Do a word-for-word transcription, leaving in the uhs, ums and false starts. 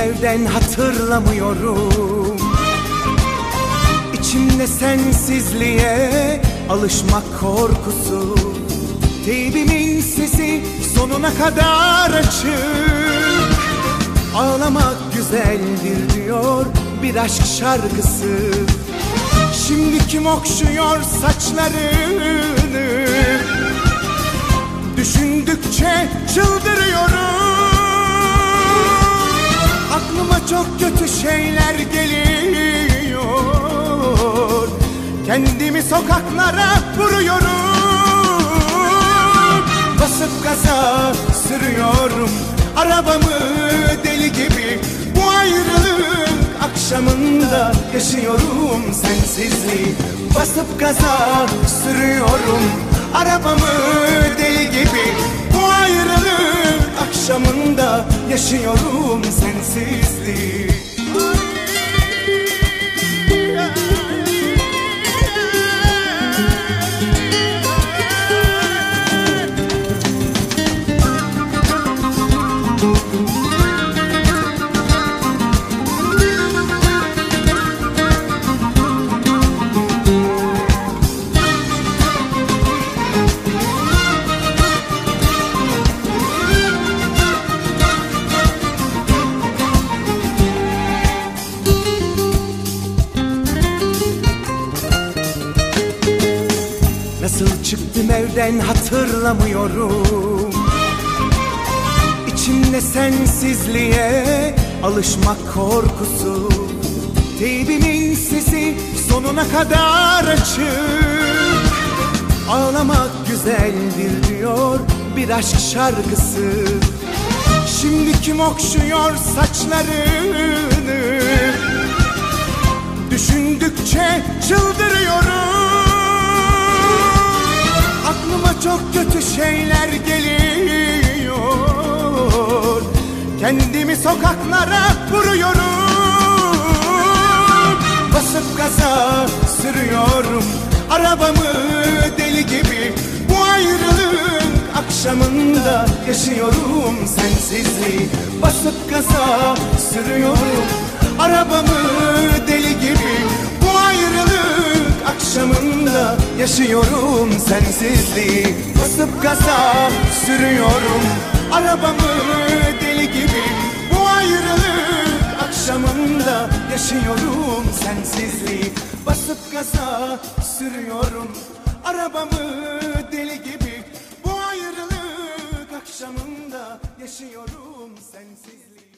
evden hatırlamıyorum. İçimde sensizliğe alışmak korkusu. Teybimin sesi sonuna kadar açık. Ağlamak güzeldir diyor bir aşk şarkısı. Şimdi kim okşuyor saçlarını? Düşündükçe çıldırıyorum. Aklıma çok kötü şeyler geliyor. Kendimi sokaklara vuruyorum. Basıp gaza sürüyorum arabamı deli gibi. Bu ayrılık akşamında yaşıyorum sensizliği. Basıp gaza sürüyorum arabamı deli gibi. Bu ayrılık akşamında yaşıyorum sensizliği. Nasıl çıktım evden hatırlamıyorum. İçimde sensizliğe alışmak korkusu. Teybimin sesi sonuna kadar açık. Ağlamak güzeldir diyor bir aşk şarkısı. Şimdi kim okşuyor saçlarını? Düşündükçe çıldırıyorum. Aklıma çok kötü şeyler geliyor. Kendimi sokaklara vuruyorum. Basıp gaza sürüyorum arabamı deli gibi. Bu ayrılık akşamında yaşıyorum sensizliği. Basıp gaza sürüyorum arabamı deli gibi. Bu ayrılık akşamında yaşıyorum sensizliği. Basıp gaza sürüyorum arabamı deli gibi. Bu ayrılık akşamında yaşıyorum sensizliği. Basıp gaza sürüyorum arabamı deli gibi. Bu ayrılık akşamında yaşıyorum sensizliği.